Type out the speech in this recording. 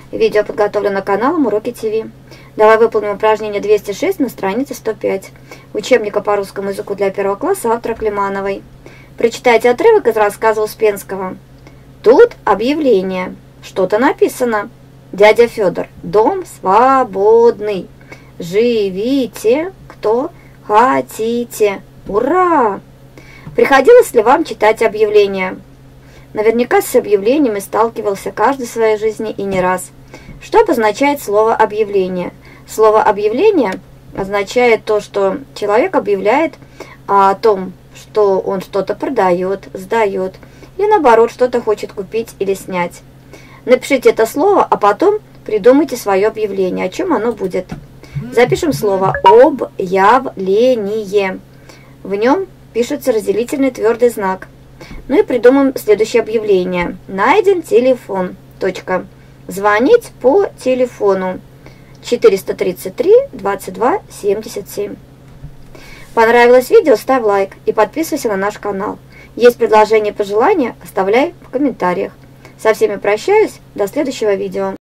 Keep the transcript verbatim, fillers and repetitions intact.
Видео подготовлено каналом Уроки ТВ. Давай выполним упражнение двести шесть на странице сто пять. Учебника по русскому языку для первого класса автора Климановой. Прочитайте отрывок из рассказа Успенского. Тут объявление. Что-то написано. Дядя Федор. Дом свободный. Живите, кто хотите. Ура! Приходилось ли вам читать объявления? Наверняка с объявлениями сталкивался каждый в своей жизни и не раз. Что обозначает слово «объявление»? Слово «объявление» означает то, что человек объявляет о том, что он что-то продает, сдает, или наоборот, что-то хочет купить или снять. Напишите это слово, а потом придумайте свое объявление, о чем оно будет. Запишем слово «объявление». В нем пишется разделительный твердый знак. Ну и придумаем следующее объявление. Найден телефон. Точка. Звонить по телефону четыреста тридцать три двадцать два семьдесят семь. Понравилось видео? Ставь лайк и подписывайся на наш канал. Есть предложения и пожелания? Оставляй в комментариях. Со всеми прощаюсь. До следующего видео.